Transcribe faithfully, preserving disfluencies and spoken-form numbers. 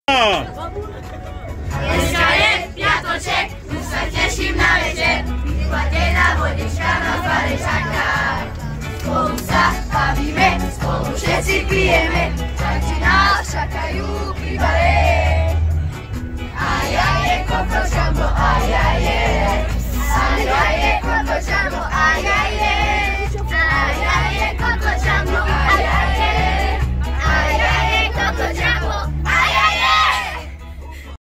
Dneska je piatoček, tu sa teším na večer, vyplatená vodička na bare čaká. Spolu sa bavíme, spolu všetci pijeme, čači nás čakajú pri bare. Ajaje, koko, žambo, ajaje, ajaje, koko, žambo, ajaje.